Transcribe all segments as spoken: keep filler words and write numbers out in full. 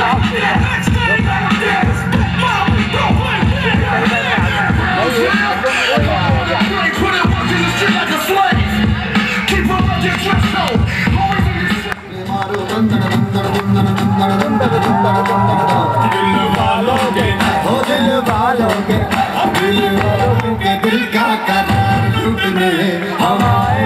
दिल का करार टूटने हमारे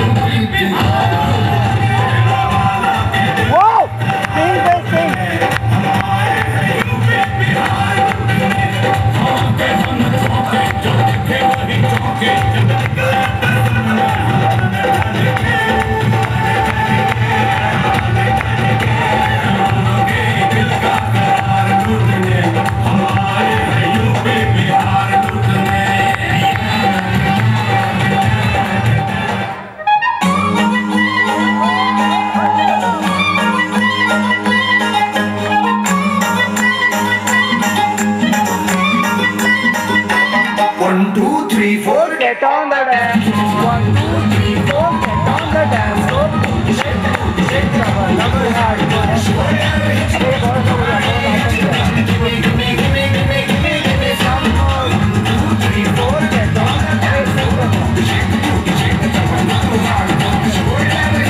One, two, three, four, get on the dance. One, two, three, four, get on the dance floor. Shake, shake, double, double hard. Give me, give me, give me, give me, give me, give me some more. One, two, three, four, get on the dance floor. Shake, shake, double, double hard.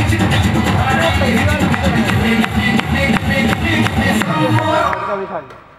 Give me, give me, give me, give me, give me some more.